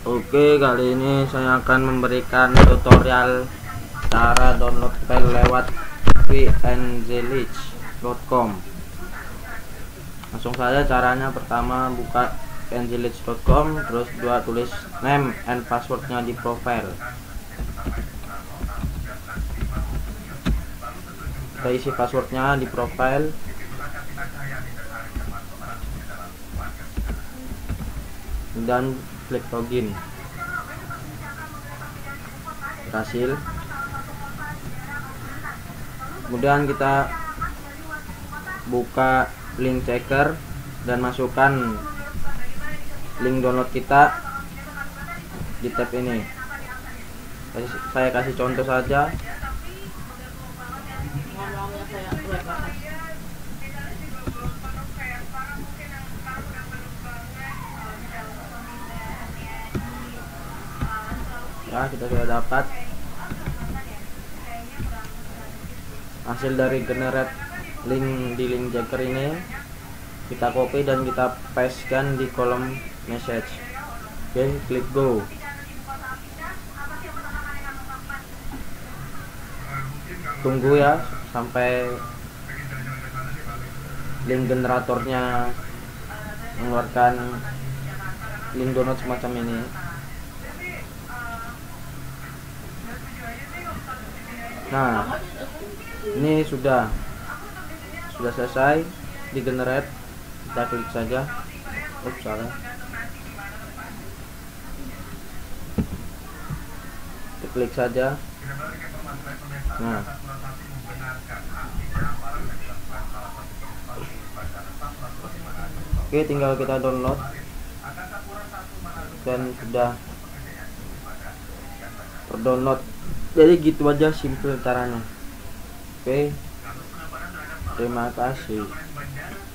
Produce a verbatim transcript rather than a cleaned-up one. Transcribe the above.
Oke, kali ini saya akan memberikan tutorial cara download file lewat vngelic dot com. Langsung saja caranya. Pertama, buka vngelic dot com, terus dua tulis name and passwordnya di profile. Kita isi passwordnya di profile. Dan klik login. Berhasil. Kemudian kita buka link checker dan masukkan link download kita di tab ini. Saya kasih contoh saja. Ya, kita sudah dapat hasil dari generate link di link checker ini. Kita copy dan kita pastekan di kolom message. Oke, klik go. Tunggu ya sampai link generatornya mengeluarkan link download semacam ini. Nah, ini sudah sudah selesai di generate. Kita klik saja. Oops, salah. Kita klik saja. Nah, oke, tinggal kita download dan sudah terdownload. Jadi gitu aja, simple caranya. Oke, terima kasih.